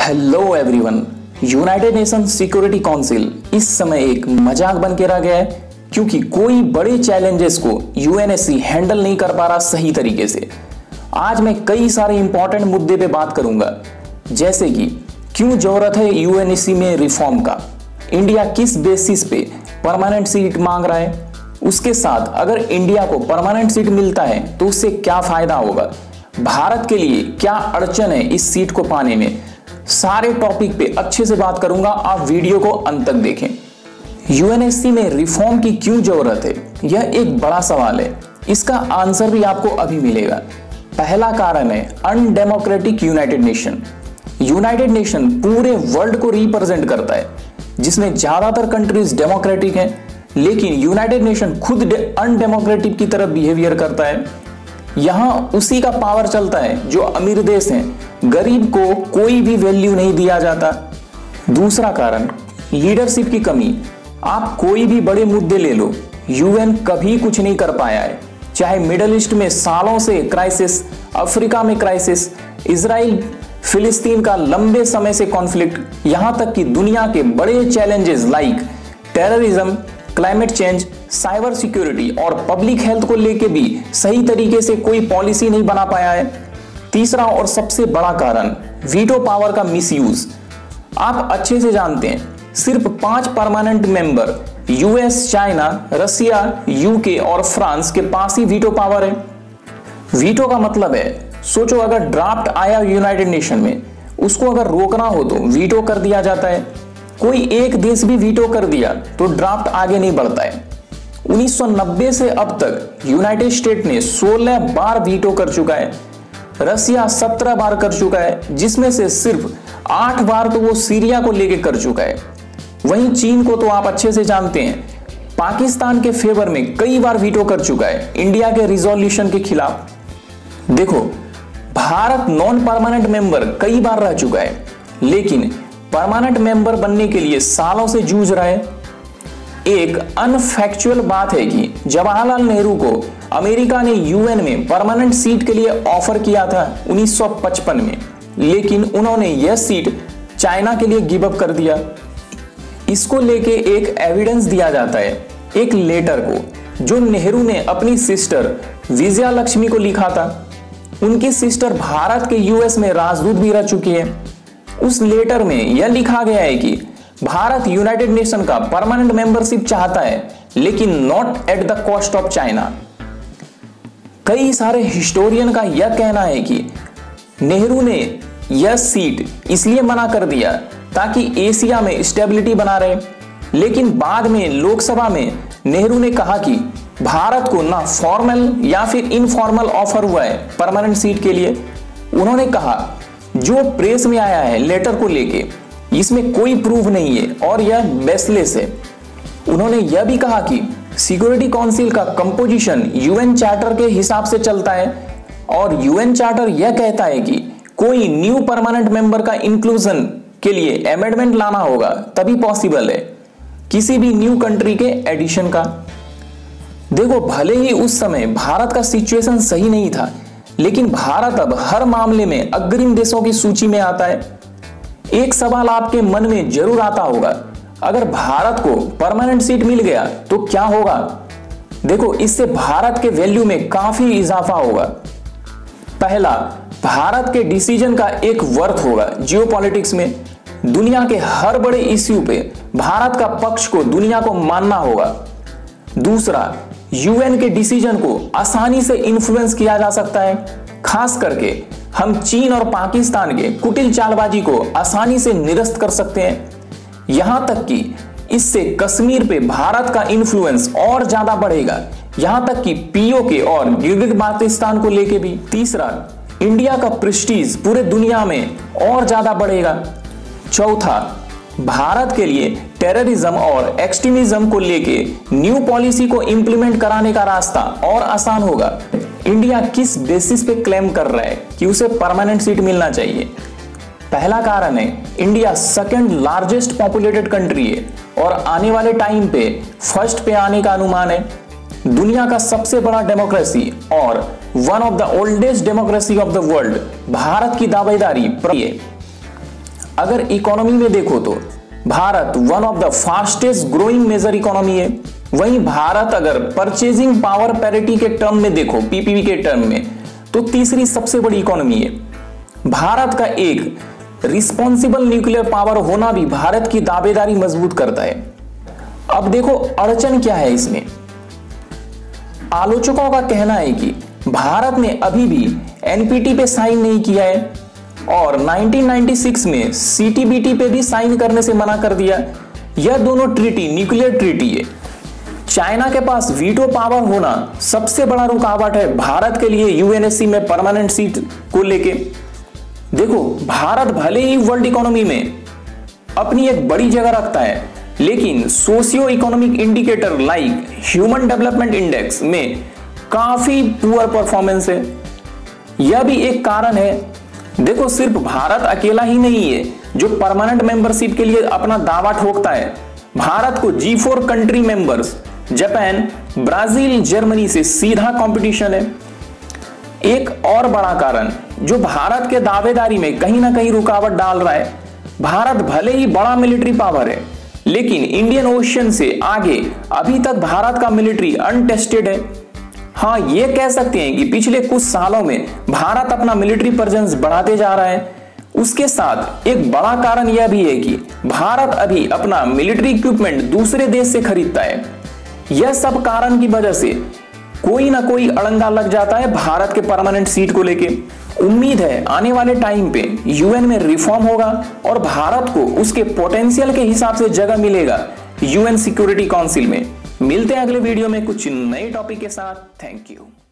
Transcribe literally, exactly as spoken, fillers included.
Hello everyone. United Nation Security Council इस समय एक मजाक बन के रह गया है क्योंकि कोई बड़े चैलेंजेस को यूएनएससी हैंडल नहीं कर पा रहा सही तरीके से। आज मैं कई सारे इंपॉर्टेंट मुद्दे पे बात करूंगा, जैसे कि क्यों जरूरत है यूएनएससी में रिफॉर्म का, इंडिया किस बेसिस पे परमानेंट सीट मांग रहा है, उसके साथ अगर इंडिया को परमानेंट सीट मिलता है तो उससे क्या फायदा होगा, भारत के लिए क्या अड़चन है इस सीट को पाने में। सारे टॉपिक पे अच्छे से बात करूंगा, आप वीडियो को अंत तक देखें। यूएनएससी में रिफॉर्म की क्यों जरूरत है, यह एक बड़ा सवाल है। इसका आंसर भी आपको अभी मिलेगा। पहला कारण है undemocratic United Nation. United Nation पूरे वर्ल्ड को रिप्रेजेंट करता है, जिसमें ज्यादातर कंट्रीज डेमोक्रेटिक हैं, लेकिन यूनाइटेड नेशन खुद अनडेमोक्रेटिक की तरफ बिहेवियर करता है। यहां उसी का पावर चलता है जो अमीर देश हैं, गरीब को कोई भी वैल्यू नहीं दिया जाता। दूसरा कारण लीडरशिप की कमी। आप कोई भी बड़े मुद्दे ले लो, यूएन कभी कुछ नहीं कर पाया है। चाहे मिडिल ईस्ट में सालों से क्राइसिस, अफ्रीका में क्राइसिस, इजराइल फिलिस्तीन का लंबे समय से कॉन्फ्लिक्ट, यहां तक कि दुनिया के बड़े challenges like terrorism, climate change, cyber security और पब्लिक हेल्थ को लेके भी सही तरीके से कोई पॉलिसी नहीं बना पाया है। तीसरा और सबसे बड़ा कारण वीटो पावर का मिसयूज। आप अच्छे से जानते हैं सिर्फ पांच permanent member US, China, Russia, UK और फ्रांस के पास ही वीटो पावर है। वीटो का मतलब है, सोचो अगर ड्राफ्ट आया यूनाइटेड नेशन में, उसको अगर रोकना हो तो वीटो कर दिया जाता है। कोई एक देश भी वीटो कर दिया तो ड्राफ्ट आगे नहीं बढ़ता है। उन्नीस सौ नब्बे से अब तक यूनाइटेड स्टेट ने सोलह बार वीटो कर चुका है, रसिया सत्रह बार कर चुका है, जिसमें से सिर्फ आठ बार तो वो सीरिया को लेके कर चुका है। वहीं चीन को तो आप अच्छे से जानते हैं, पाकिस्तान के फेवर में कई बार वीटो कर चुका है इंडिया के रिजोल्यूशन के खिलाफ। देखो, भारत नॉन परमानेंट मेंबर कई बार रह चुका है, लेकिन परमानेंट मेंबर बनने के लिए सालों से जूझ रहा है। एक अनफैक्चुअल बात है कि जवाहरलाल नेहरू को अमेरिका ने यूएन में परमानेंट सीट के लिए ऑफर किया था उन्नीस सौ पचपन में, लेकिन उन्होंने यह सीट चाइना के लिए गिव अप कर दिया। इसको लेके एक एविडेंस दिया जाता है, एक लेटर को जो नेहरू ने अपनी सिस्टर विजया लक्ष्मी को लिखा था। उनकी सिस्टर भारत के यूएस में राजदूत भी रह चुकी है। उस लेटर में यह लिखा गया है कि भारत यूनाइटेड नेशन का परमानेंट मेंबरशिप चाहता है, लेकिन not at the cost of China. कई सारे हिस्टोरियन का यह कहना है कि नेहरू ने यह सीट इसलिए मना कर दिया ताकि एशिया में स्टेबिलिटी बना रहे, लेकिन बाद में लोकसभा में नेहरू ने कहा कि भारत को ना फॉर्मल या फिर इनफॉर्मल ऑफर हुआ है परमानेंट सीट के लिए। उन्होंने कहा जो प्रेस में आया है लेटर को लेके, इसमें कोई प्रूफ नहीं है और यह बेसलेस है। उन्होंने यह भी कहा कि सिक्योरिटी काउंसिल का कंपोजिशन यूएन चार्टर के हिसाब से चलता है और यूएन चार्टर यह कहता है कि कोई न्यू परमानेंट मेंबर का इंक्लूजन के लिए अमेंडमेंट लाना होगा, तभी पॉसिबल है किसी भी न्यू कंट्री के एडिशन का। देखो, भले ही उस समय भारत का सिचुएशन सही नहीं था, लेकिन भारत अब हर मामले में अग्रिम देशों की सूची में आता है। एक सवाल आपके मन में जरूर आता होगा, अगर भारत को परमानेंट सीट मिल गया तो क्या होगा। देखो, इससे भारत के वैल्यू में काफी इजाफा होगा। पहला, भारत के डिसीजन का एक वर्थ होगा जियोपॉलिटिक्स में। दुनिया के हर बड़े इश्यू पे भारत का पक्ष को दुनिया को मानना होगा। दूसरा, यूएन के डिसीजन को आसानी से इन्फ्लुएंस किया जा सकता है, खास करके हम चीन और पाकिस्तान के कुटिल चालबाजी को आसानी से निरस्त कर सकते हैं। यहां तक कि इससे कश्मीर पे भारत का इन्फ्लुएंस और ज्यादा बढ़ेगा, यहां तक कि पीओके और गिलगित बाल्टिस्तान को लेके भी। तीसरा, इंडिया का प्रेस्टीज पूरे दुनिया में और ज्यादा बढ़ेगा। चौथा, भारत के लिए टेररिज्म और एक्सट्रीमिज्म को लेके न्यू पॉलिसी को इंप्लीमेंट कराने का रास्ता और आसान होगा। इंडिया किस बेसिस पे क्लेम कर रहा है कि उसे परमानेंट सीट मिलना चाहिए। पहला कारण है India second largest populated country है और आने वाले टाइम पे फर्स्ट पे आने का अनुमान है। दुनिया का सबसे बड़ा डेमोक्रेसी और one of the oldest democracy of the world Bharat की दावेदारी है। अगर इकोनॉमी में देखो तो Bharat one of the fastest growing major economy है। वहीं भारत अगर परचेजिंग पावर पैरिटी के टर्म में देखो, पीपीपी के टर्म में, तो तीसरी सबसे बड़ी इकोनॉमी है। भारत का एक रिस्पॉन्सिबल न्यूक्लियर पावर होना भी भारत की दावेदारी मजबूत करता है। अब देखो अड़चन क्या है इसमें। आलोचकों का कहना है कि भारत ने अभी भी एनपीटी पे साइन नहीं किया है और नाइनटीन नाइंटी सिक्स में सीटीबीटी पे भी साइन करने से मना कर दिया। यह दोनों ट्रीटी न्यूक्लियर ट्रीटी है। चाइना के पास वीटो पावर होना सबसे बड़ा रुकावट है भारत के लिए यूएनएससी में परमानेंट सीट को लेके। देखो भारत भले ही वर्ल्ड इकोनॉमी में अपनी एक बड़ी जगह रखता है, लेकिन socio economic indicator like human development index में काफी पुअर परफॉर्मेंस है। यह भी एक कारण है। देखो सिर्फ भारत अकेला ही नहीं है जो परमानेंट मेंबरशिप के लिए अपना दावा ठोकता है। भारत को G four country members Japan, Brazil, Germany से सीधा कंपटीशन है। एक और बड़ा कारण जो भारत के दावेदारी में कहीं ना कहीं रुकावट डाल रहा है, भारत भले ही बड़ा मिलिट्री पावर है, लेकिन इंडियन ओशियन से आगे अभी तक भारत का मिलिट्री अनटेस्टेड है। हाँ, ये कह सकते हैं कि पिछले कुछ सालों में भारत अपना मिलिट्री प्रेजेंस बढ़ाते जा रहा है। उसके साथ एक बड़ा कारण यह भी है कि भारत अभी अपना मिलिट्री इक्विपमेंट दूसरे देश से खरीदता है। यह सब कारण की वजह से कोई ना कोई अड़ंगा लग जाता है भारत के परमानेंट सीट को लेके। उम्मीद है आने वाले टाइम पे यूएन में रिफॉर्म होगा और भारत को उसके पोटेंशियल के हिसाब से जगह मिलेगा यूएन सिक्योरिटी काउंसिल में। मिलते हैं अगले वीडियो में कुछ नए टॉपिक के साथ। Thank you.